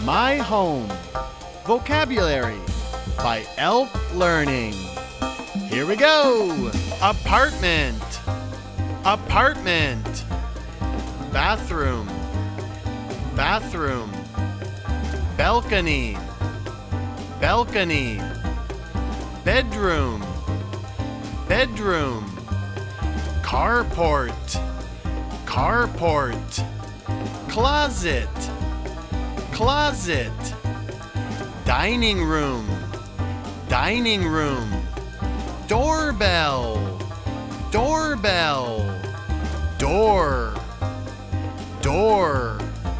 My home. Vocabulary by Elf Learning. Here we go. Apartment. Apartment. Bathroom. Bathroom. Balcony. Balcony. Bedroom. Bedroom. Carport. Carport. Closet. Closet. Dining room. Dining room. Doorbell. Doorbell. Door. Door.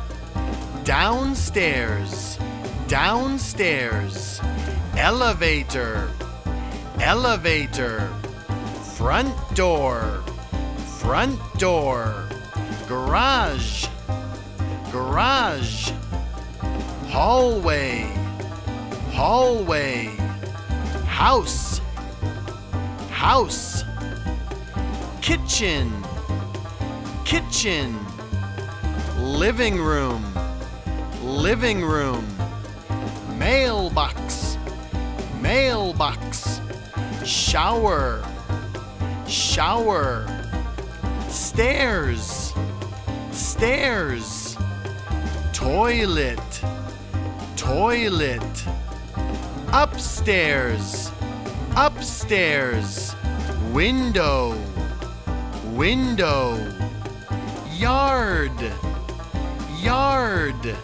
Downstairs. Downstairs. Elevator. Elevator. Front door. Front door. Garage. Garage. Hallway. Hallway. House. House. Kitchen. Kitchen. Living room. Living room. Mailbox. Mailbox. Shower. Shower. Stairs. Stairs. Toilet. Toilet. Upstairs. Upstairs. Window. Window. Yard. Yard.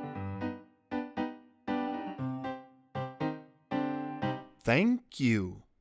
Thank you.